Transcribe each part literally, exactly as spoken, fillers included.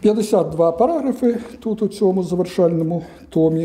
п'ятдесят два параграфи тут у цьому завершальному томі.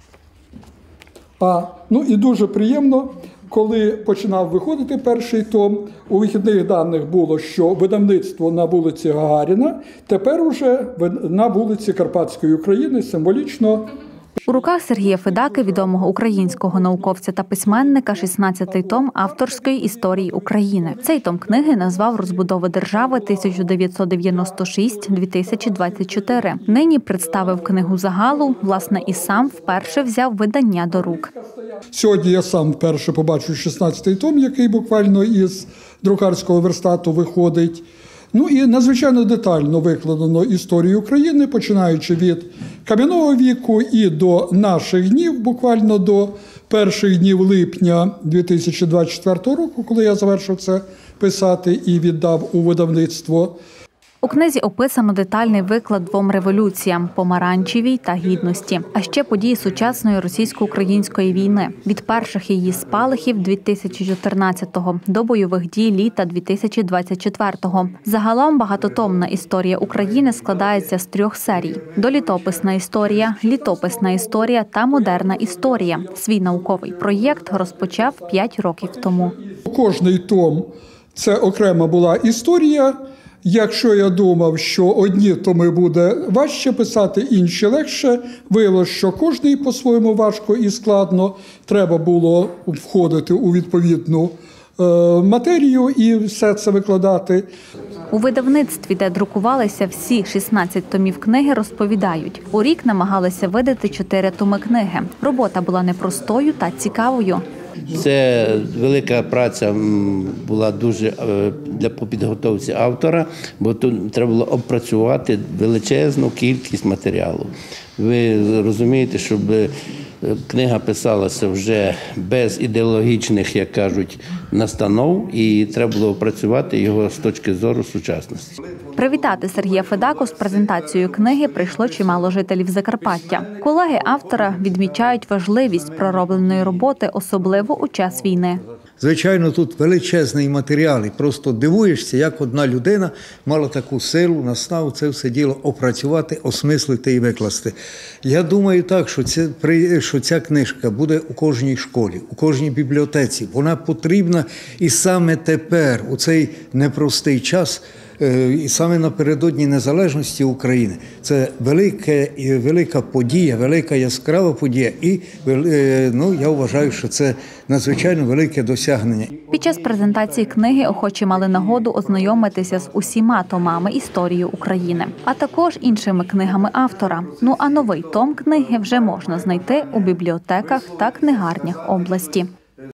А, ну і дуже приємно, коли починав виходити перший том, у вихідних даних було, що видавництво на вулиці Гагаріна, тепер уже на вулиці Карпатської України, символічно. У руках Сергія Федаки, відомого українського науковця та письменника, шістнадцятий том авторської історії України. Цей том книги назвав «Розбудова держави тисяча дев'ятсот дев'яносто шість - дві тисячі двадцять чотири». Нині представив книгу загалу, власне, і сам вперше взяв видання до рук. Сьогодні я сам вперше побачу шістнадцятий том, який буквально із друкарського верстату виходить. Ну і надзвичайно детально викладено історію України, починаючи від кам'яного віку і до наших днів, буквально до перших днів липня дві тисячі двадцять четвертого року, коли я завершив це писати і віддав у видавництво. У книзі описано детальний виклад двом революціям – помаранчевій та гідності, а ще події сучасної російсько-української війни – від перших її спалахів дві тисячі чотирнадцятого до бойових дій літа дві тисячі двадцять четвертого. Загалом багатотомна історія України складається з трьох серій – долітописна історія, літописна історія та модерна історія. Свій науковий проєкт розпочав п'ять років тому. Кожний том – це окрема була історія. Якщо я думав, що одні томи буде важче писати, інші легше, виявилося, що кожний по-своєму важко і складно. Треба було входити у відповідну е, матерію і все це викладати. У видавництві, де друкувалися всі шістнадцять томів книги, розповідають, у рік намагалися видати чотири томи книги. Робота була непростою та цікавою. Це велика праця була дуже для по підготовці автора, бо тут треба було опрацювати величезну кількість матеріалу. Ви розумієте, щоб книга писалася вже без ідеологічних, як кажуть, настанов, і треба було опрацювати його з точки зору сучасності. Привітати Сергія Федаку з презентацією книги прийшло чимало жителів Закарпаття. Колеги автора відмічають важливість проробленої роботи, особливо у час війни. Звичайно, тут величезний матеріал, і просто дивуєшся, як одна людина мала таку силу, наснагу це все діло опрацювати, осмислити і викласти. Я думаю так, що, це, що ця книжка буде у кожній школі, у кожній бібліотеці. Вона потрібна і саме тепер, у цей непростий час, і саме напередодні незалежності України. Це велика, велика подія, велика яскрава подія. І ну, я вважаю, що це надзвичайно велике досягнення. Під час презентації книги охочі мали нагоду ознайомитися з усіма томами історії України, а також іншими книгами автора. Ну а новий том книги вже можна знайти у бібліотеках та книгарнях області.